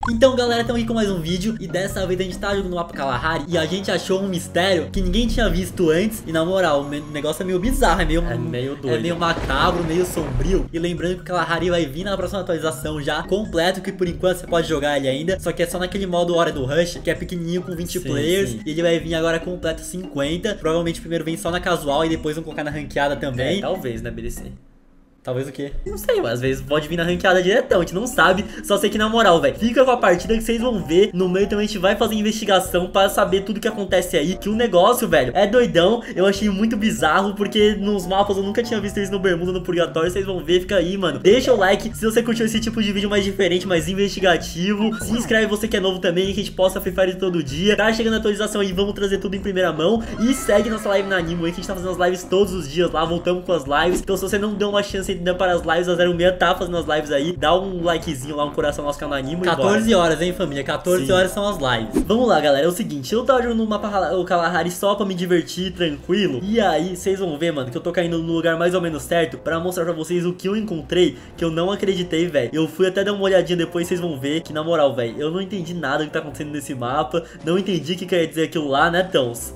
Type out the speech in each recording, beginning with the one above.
Então galera, estamos aqui com mais um vídeo e dessa vez a gente tá jogando no mapa Kalahari e a gente achou um mistério que ninguém tinha visto antes. E na moral, o negócio é meio bizarro, é meio doido, é meio macabro, meio sombrio. E lembrando que o Kalahari vai vir na próxima atualização já completo, que por enquanto você pode jogar ele ainda, só que é só naquele modo Hora do Rush, que é pequenininho com 20 players. E ele vai vir agora completo 50. Provavelmente primeiro vem só na casual e depois vão colocar na ranqueada também. Talvez, né, BDC? Talvez o quê? Não sei, mas às vezes pode vir na ranqueada diretão, a gente não sabe. Só sei que na moral, velho, fica com a partida que vocês vão ver. No meio também a gente vai fazer investigação para saber tudo que acontece aí. Que o negócio, velho, é doidão. Eu achei muito bizarro, porque nos mapas eu nunca tinha visto isso no Bermuda, no Purgatório. Vocês vão ver, fica aí, mano. Deixa o like se você curtiu esse tipo de vídeo mais diferente, mais investigativo. Se inscreve você que é novo também, que a gente posta Free Fire todo dia. Tá chegando a atualização aí, vamos trazer tudo em primeira mão. E segue nossa live na Animo aí, que a gente tá fazendo as lives todos os dias lá. Voltamos com as lives. Então se você não deu uma chance ainda para as lives, a 06 tá fazendo as lives aí. Dá um likezinho lá, um coração no nosso canal Animo. 14 horas, hein, família? 14 horas são as lives. Vamos lá, galera. É o seguinte, eu tava jogando no mapa o Kalahari só pra me divertir, tranquilo. E aí, vocês vão ver, mano, que eu tô caindo no lugar mais ou menos certo pra mostrar pra vocês o que eu encontrei, que eu não acreditei, velho. Eu fui até dar uma olhadinha depois, vocês vão ver que, na moral, velho, eu não entendi nada do que tá acontecendo nesse mapa. Não entendi o que quer dizer aquilo lá, né, Tons?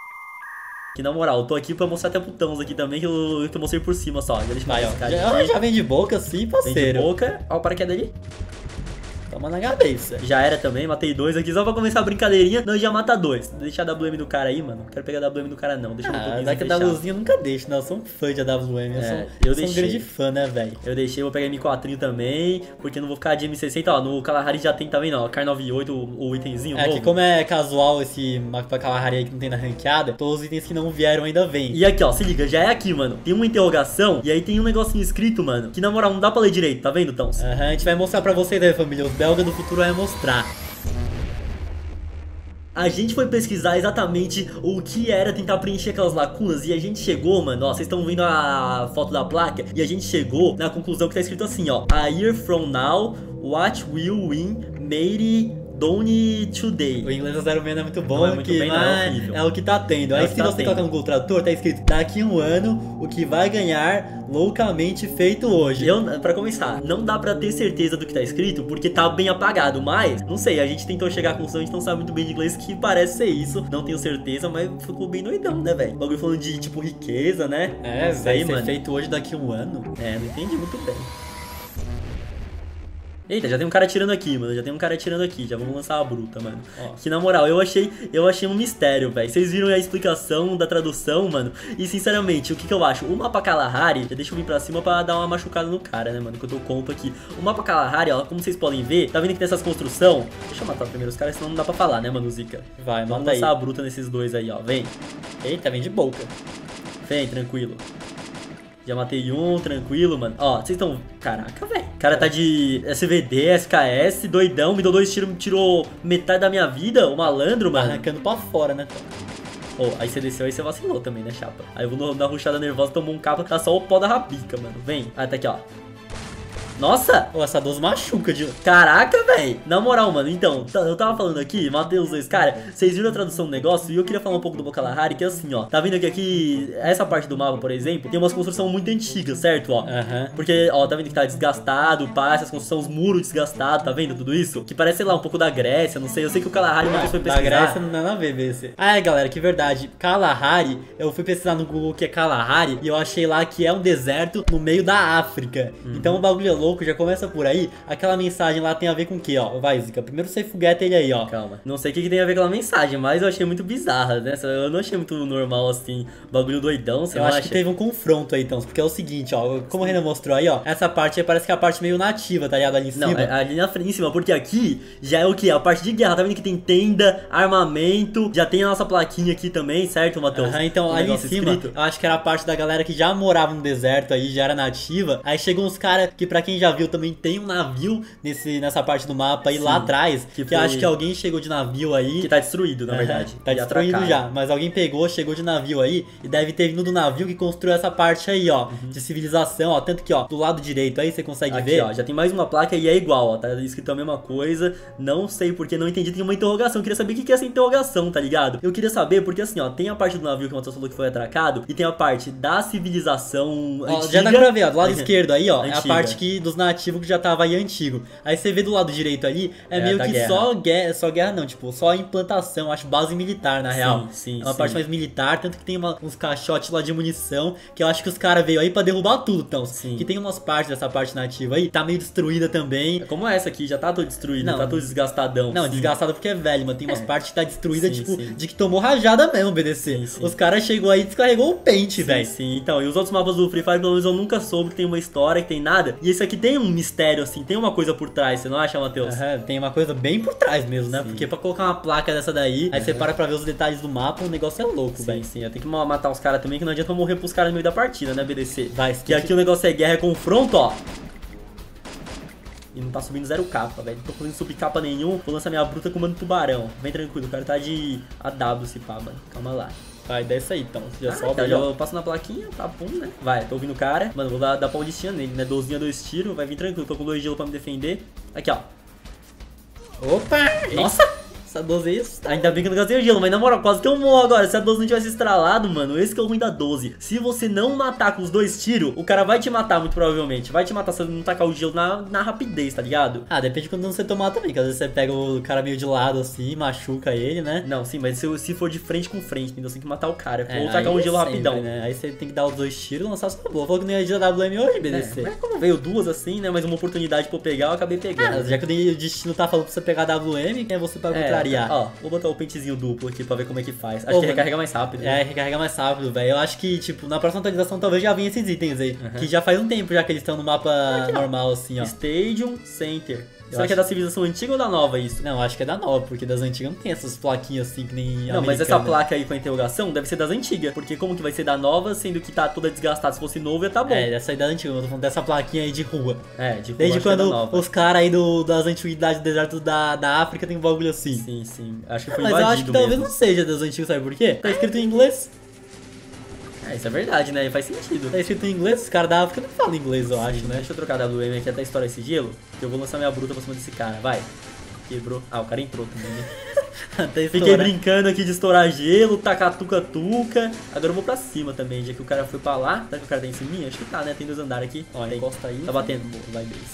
Que na moral, eu tô aqui pra mostrar até pro Tons aqui também, que eu mostrei por cima só. Já vem de boca assim, parceiro. Vem de boca. Olha o paraquedas ali. Toma na cabeça. Já era também, matei 2 aqui só pra começar a brincadeirinha. Não, já mata 2. Deixa a WM do cara aí, mano. Não quero pegar a WM do cara não. Deixa um pouquinho. Daqui a WMzinho eu nunca deixo, não. Eu sou um fã de AWM. Eu sou um grande fã, né, velho? Eu deixei, vou pegar M4 também, porque eu não vou ficar de M60. Ó, no Kalahari já tem também, ó. Kar 98, o itemzinho novo. Que como é casual esse mapa Kalahari aí que não tem na ranqueada, todos os itens que não vieram ainda vêm. E aqui, ó, se liga, já é aqui, mano. Tem uma interrogação e aí tem um negocinho escrito, mano, que na moral não dá pra ler direito, tá vendo, Tons? A gente vai mostrar pra vocês aí, família. Os belgas do futuro vai mostrar. A gente foi pesquisar exatamente o que era tentar preencher aquelas lacunas e a gente chegou, mano, ó, vocês estão vendo a foto da placa e a gente chegou na conclusão que tá escrito assim, ó: A year from now, what will win made Done Today. O inglês da 06 é muito bom, não é muito bem, não, é o que tá tendo. Aí se você colocar no Google Tradutor, tá escrito: daqui a um ano, o que vai ganhar loucamente feito hoje. Pra começar, não dá pra ter certeza do que tá escrito, porque tá bem apagado, mas, não sei, a gente tentou chegar à conclusão, a gente não sabe muito bem de inglês, que parece ser isso, não tenho certeza, mas ficou bem doidão, né, velho? O bagulho falando de, tipo, riqueza, né? Vai ser feito hoje daqui a um ano. Não entendi muito bem. Eita, já tem um cara atirando aqui, mano. Já vamos lançar a bruta, mano. Ó. Que na moral, eu achei um mistério, velho. Vocês viram a explicação da tradução, mano. E sinceramente, o que eu acho? O mapa Kalahari, já deixa eu vir pra cima pra dar uma machucada no cara, né, mano? Que eu tô compo aqui. O mapa Kalahari, ó, como vocês podem ver, tá vendo que tem essas construções? Deixa eu matar primeiro os caras, senão não dá pra falar, né, mano, Zica? Vai, vamos lançar a bruta nesses dois aí, ó. Vem. Eita, vem de boca. Vem, tranquilo. Já matei um, tranquilo, mano. Ó, vocês estão... Caraca, velho. O cara tá de SVD, SKS, doidão. Me deu 2 tiros, tirou metade da minha vida. O malandro, mano. Arrancando pra fora, né? Aí você desceu, aí você vacilou também, né, chapa? Aí eu vou na rushada nervosa, tomou um capa. Tá só o pó da rabica, mano. Vem. Ah, tá aqui, ó. Nossa! Essa 12 machuca, de... Caraca, velho! Na moral, mano, então, eu tava falando aqui, matei os dois caras. Vocês viram a tradução do negócio? E eu queria falar um pouco do Kalahari, que é assim, ó. Tá vendo aqui, essa parte do mapa, por exemplo, tem umas construções muito antigas, certo? Ó. Porque, ó, tá vendo que tá desgastado, pá, essas construções, os muros desgastados, tá vendo tudo isso? Que parece, sei lá, um pouco da Grécia, não sei. Eu sei que o Kalahari uma vez foi pesquisar. Da Grécia não tem nada a ver, BC. Galera, que verdade. Kalahari, eu fui pesquisar no Google o que é Kalahari e eu achei lá que é um deserto no meio da África. Então o bagulho é louco, já começa por aí. Aquela mensagem lá tem a ver com o que, ó? Vai, Zica, primeiro você fogueta ele aí, ó. Calma. Não sei o que tem a ver com aquela mensagem, mas eu achei muito bizarra, né? Eu não achei muito normal, assim, bagulho doidão, você Eu acho que teve um confronto aí, então, porque é o seguinte, ó, como o Renan mostrou aí, ó, essa parte aí parece que é a parte meio nativa, tá ligado? Ali em cima. Não, ali na frente, em cima, porque aqui já é o que? A parte de guerra, tá vendo que tem tenda, armamento, já tem a nossa plaquinha aqui também, certo, Matheus? Então, ali em cima, eu acho que era a parte da galera que já morava no deserto aí, já era nativa. Aí chegou uns caras que, pra quem já viu, também tem um navio nessa parte do mapa aí. Sim, lá atrás, que eu acho que alguém chegou de navio aí. Que tá destruído, na verdade. Tá destruído já, mas alguém chegou de navio aí e deve ter vindo do navio que construiu essa parte aí, ó, de civilização, ó, tanto que, ó, do lado direito aí você consegue ver. Ó, já tem mais uma placa e é igual, ó, tá escrito a mesma coisa, não sei porque, não entendi, tem uma interrogação, eu queria saber o que é essa interrogação, tá ligado? Eu queria saber porque, assim, ó, tem a parte do navio que o Matheus falou que foi atracado e tem a parte da civilização antiga. Já dá pra ver, ó, do lado esquerdo aí, ó, é a parte dos nativos que já tava aí antigo. Aí você vê do lado direito ali, meio que guerra. Só guerra não, tipo, só implantação, acho base militar na real. Sim, é uma parte mais militar, tanto que tem uns caixotes lá de munição, que eu acho que os caras veio aí pra derrubar tudo, então. Sim. Que tem umas partes dessa parte nativa aí, tá meio destruída também. Como essa aqui, já tá todo destruído, tá todo desgastadão. Não, desgastado porque é velho, mas tem umas partes que tá destruída, tipo, de que tomou rajada mesmo, BDC. Os caras chegou aí e descarregou o pente, velho. Sim, então, e os outros mapas do Free Fire, pelo menos eu nunca soube que tem uma história, que tem nada. E esse aqui tem um mistério, assim, tem uma coisa por trás, você não acha, Matheus? Tem uma coisa bem por trás mesmo, né? Porque pra colocar uma placa dessa daí, aí você para pra ver os detalhes do mapa, o negócio é louco, velho. Sim, tem que matar os caras também, que não adianta morrer pros caras no meio da partida, né, BDC? Que aqui o negócio é guerra, é confronto, ó. E não tá subindo 0k, velho. Não tô conseguindo subir capa nenhum. Vou lançar minha bruta com o mano tubarão. Vem tranquilo, o cara tá de AW se pá, mano. Calma lá. Vai, desce aí então. Já sobe. Tá, já passo na plaquinha, tá pum, né? Vai, tô ouvindo o cara. Mano, vou dar paulistinha nele, né? 12 2 tiros, vai vir tranquilo. Tô com 2 gelo pra me defender. Aqui, ó. Opa! Nossa! Essa 12 aí, ainda bem que eu não gastei o gelo, mas na moral, quase que eu morro agora. Se a 12 não tivesse estralado, mano, esse que é o ruim da 12. Se você não matar com os 2 tiros, o cara vai te matar muito provavelmente. Vai te matar se você não tacar o gelo na rapidez, tá ligado? Depende de quando você tomar também, que às vezes você pega o cara meio de lado assim, machuca ele, né? Não, sim, mas se for de frente com frente, então você tem que matar o cara. Ou tacar o gelo rapidão. Né? Aí você tem que dar os 2 tiros e lançar sua boa. Falou que não ia de WM hoje, BDC. Mas como veio 2 assim, né? Mas uma oportunidade pra eu pegar, eu acabei pegando. Já que o destino tá falando pra você pegar WM, quem é você pra contrariar? Ó, vou botar o pentezinho duplo aqui pra ver como é que faz. Acho que recarrega mais rápido. Recarrega mais rápido, velho. Eu acho que, tipo, na próxima atualização talvez já venha esses itens aí. Que já faz um tempo já que eles estão no mapa normal, assim, ó. Stadium Center. Será que é da civilização antiga ou da nova isso? Não, acho que é da nova, porque das antigas não tem essas plaquinhas assim que nem Não, mas essa placa aí com a interrogação deve ser das antigas. Porque como que vai ser da nova, sendo que tá toda desgastada? Se fosse novo ia tá bom. Essa aí da antiga, eu tô falando dessa plaquinha aí de rua. De rua. Desde quando os caras aí das antiguidades do deserto da África tem um bagulho assim. Sim. Acho que foi mas invadido. Mas eu acho que talvez não seja das antigas, sabe por quê? Tá escrito em inglês. Isso é verdade, né? Faz sentido. Tá escrito em inglês, os caras da África não falam inglês, eu acho, né? Deixa eu trocar a WM aqui até estourar esse gelo, que eu vou lançar minha bruta pra cima desse cara, vai. Quebrou. O cara entrou também, né? Fiquei brincando aqui de estourar gelo, tacar tuca-tuca. Agora eu vou pra cima também, já que o cara foi pra lá. Será que o cara tá em cima? Acho que tá, né? Tem 2 andares aqui. Ó, encosta aí. Tá batendo. Vai desse.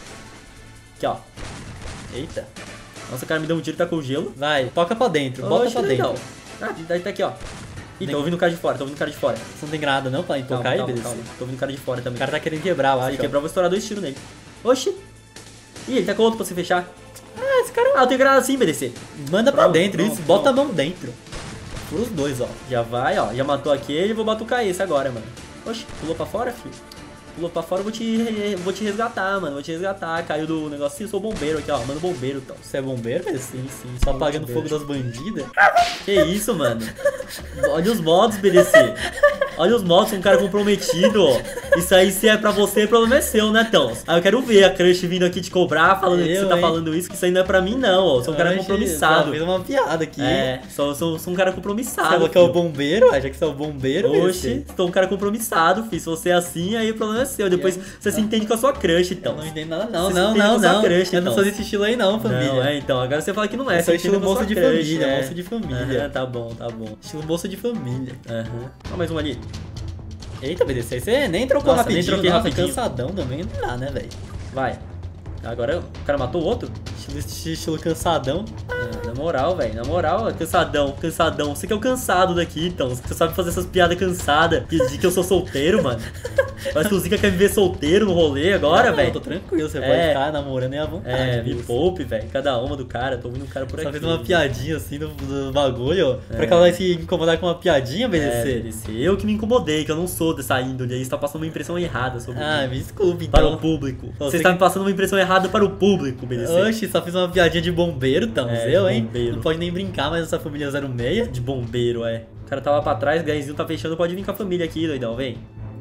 Aqui, ó. Eita. Nossa, o cara me deu um tiro e tacou o gelo. Vai, toca pra dentro, bota pra dentro. Tá aqui, ó. Ih, tô ouvindo o cara de fora, Você não tem granada não pra tocar aí, beleza? Calma. Tô ouvindo o cara de fora também. O cara tá querendo quebrar, eu acho. Se quebrar, eu vou estourar 2 tiros nele. Oxi. Ih, ele tá com outro pra você fechar. Esse cara... eu tenho granada assim, BDC. Manda pra dentro, isso. Bota a mão dentro. Por os 2, ó. Já vai, ó. Já matou aquele e vou batucar esse agora, mano. Oxi, pulou pra fora, filho? Pulou pra fora, eu vou te resgatar, mano. Vou te resgatar. Caiu do negocinho, sou bombeiro aqui, ó. Mano, bombeiro, então. Você é bombeiro? Sim. Só apagando fogo das bandidas? Que isso, mano? Olha os modos, BDC. Olha os modos, um cara comprometido, ó. Isso aí, se é pra você, o problema é seu, né, Tão? Aí eu quero ver a crush vindo aqui te cobrar, falando que você tá falando isso, que isso aí não é pra mim, não, ó. Sou um cara compromissado. Fiz uma piada aqui. Sou um cara compromissado. Você falou que é o bombeiro? Já que você é o bombeiro, oxe, sou um cara compromissado, filho. Se você é assim, aí o problema é seu. Depois você se entende com a sua crush, então. Eu não entendo nada, não. Crush, eu não sou desse estilo aí, não, família. Não, então. Agora você fala que não é. Eu sou estilo moço de família, moço de família. Tá bom. Estilo moço de família. Ó, mais um ali. Eita, BDC, você nem trocou rapidinho, cansadão também, não dá, né, velho? Vai. Agora o cara matou o outro? Estilo cansadão. Na moral, velho, cansadão. Você que é o cansado daqui, então. Você sabe fazer essas piadas cansadas de que eu sou solteiro, mano. Parece que o Zika quer viver solteiro no rolê agora, velho. Tô tranquilo, você pode ficar namorando aí à vontade. Me poupe, velho. Cada uma do cara, tô ouvindo um cara por aqui. Só fez uma piadinha assim do bagulho, ó. Pra que ela vai se incomodar com uma piadinha, BDC? BDC. Eu que me incomodei, que eu não sou dessa índole aí. Você tá passando uma impressão errada sobre mim. Me desculpe, então. Para o público. Você está me passando uma impressão errada para o público, BDC. Oxi, só fiz uma piadinha de bombeiro, então. Hein? Bombeiro. Não pode nem brincar, mas essa família 06. De bombeiro, O cara tá lá pra trás, o gaizinho tá fechando, pode vir com a família aqui, doidão, vem.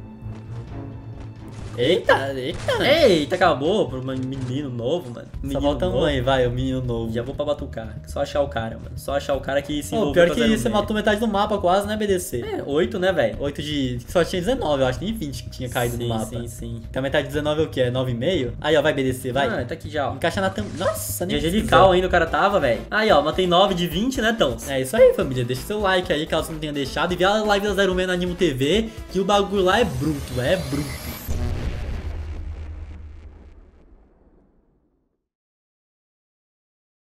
Eita, acabou pro menino novo, mano. Só volta um aí, vai, o menino novo. Já vou pra batucar. Só achar o cara, mano. Só achar o cara que se envolveu. Pior que você matou metade do mapa quase, né, BDC? 8, né, velho? 8 de... Só tinha 19, eu acho, nem 20 que tinha caído no mapa. Sim. Então a metade de 19 é o quê? É 9,5? Aí, ó, vai, BDC, vai. Tá aqui já, ó. Encaixa na tampa. Nossa, nem angelical ainda o cara tava, velho. Aí, ó, matei 9 de 20, né, Tão? É isso aí, família. Deixa seu like aí, caso você não tenha deixado. E vê a live da 06 no Animo TV, que o bagulho lá é bruto,